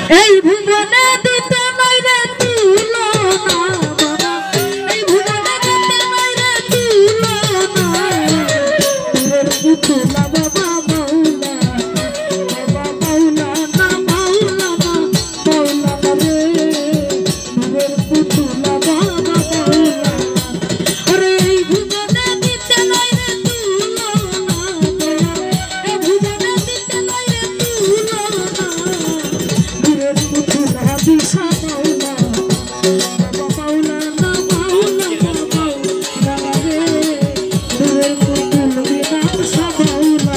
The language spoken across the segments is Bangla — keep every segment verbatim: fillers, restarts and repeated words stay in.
এই ভুবনে দিতে নাই রে তুলনা বাবা, এই ভুবনে দিতে নাই রে তুলনা, নূরের পুতুলা বাবা মাওলা, বাবা মাওলা না মাওলা না মাওলা না রে, নূরের পুতুলা বাবা মাওলা। আরে এই ভুবনে দিতে নাই রে তুলনা, এই ভুবনে দিতে নাই রে তুলনা, নূরের পুতুলা দিশা মাওলা, বাবা মাওলা না মাওলা না মাওলা রে, নূরের পুতুল দিশা মাওলা।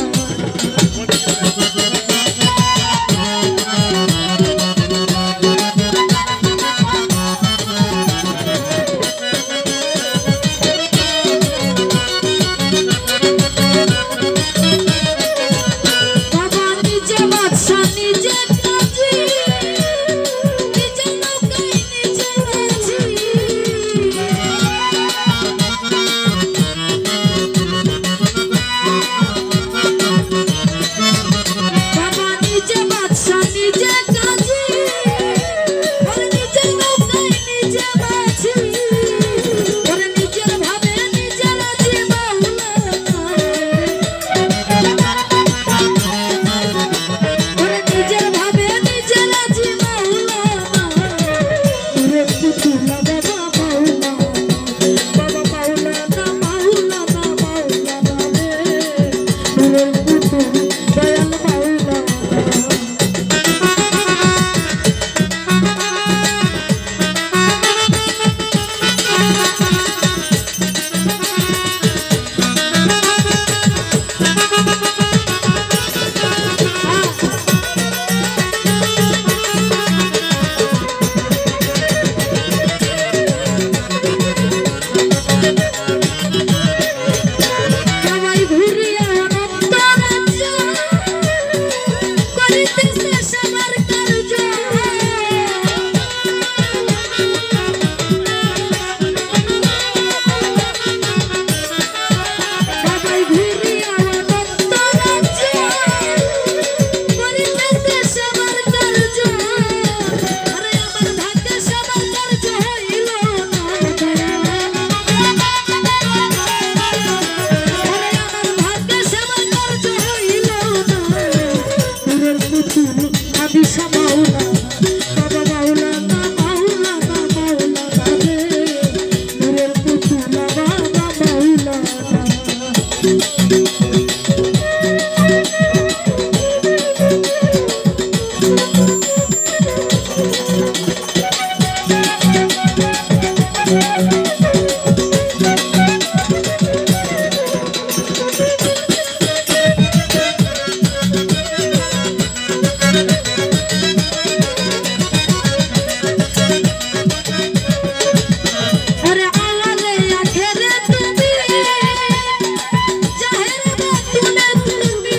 বাবা নিজে বাদশা নিজে কাজী, নিজে নৌকায় নিজে বাজি, বাবা নিজে বাদশা নিজে কাজী, ওরে নিজে নৌকায় নিজে বাজি, ওরে নিজের ভাবে নিজে রাজি মাওলা, ওরে নিজের ভাবে নিজে রাজি মাওলা, নূরের পুতুলা বাবা মাওলা, বাবা মাওলা না মাওলা না মাওলা না রে, নূরের পুতুল দয়াল মাওলা। সবাই ঘুরিয়া অনন্ত রাজ্য, করিতেছে সবার কার্য, সবাই ঘুরিয়া অনন্ত রাজ্য, করিতেছে সবার কার্য, আরে আমার ভাগ্যে সবার কার্য হইল না দয়া, আরে আমার ভাগ্যে সবার কার্য হইল না, নূরের পুতুল দিশা মাওলা, বাবা মাওলা না মাওলা না মাওলা না রে, নূরের পুতুলা বাবা মাওলা না। আরে আওয়ালে আখেরে তুমি, জাহেরে বাতুনে তুমি,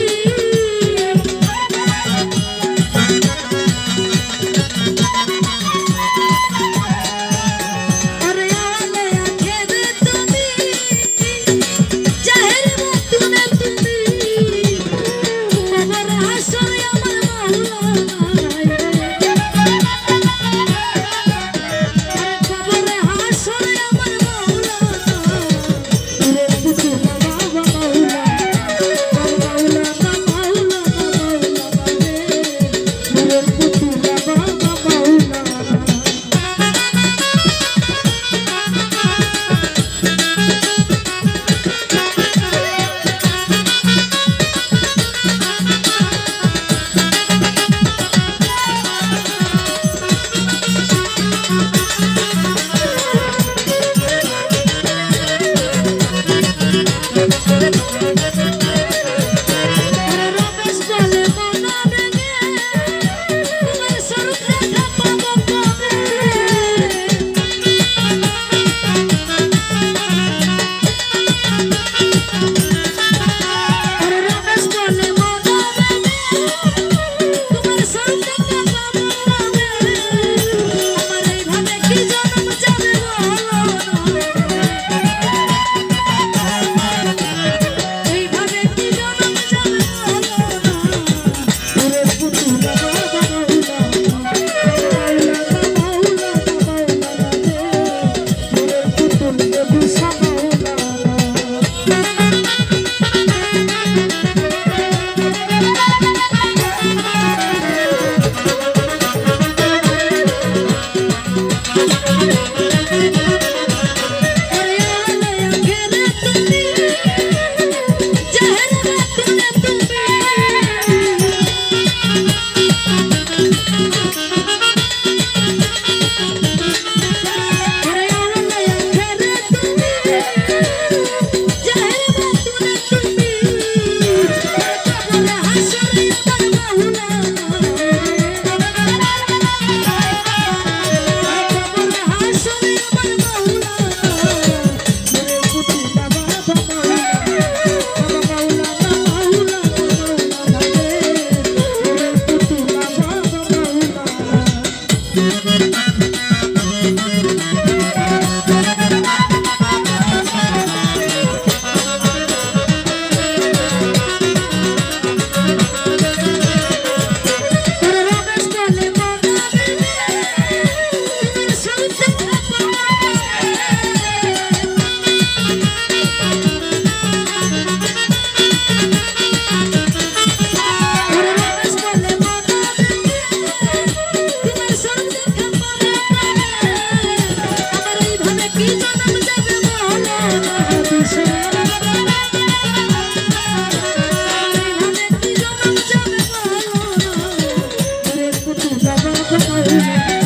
Baba,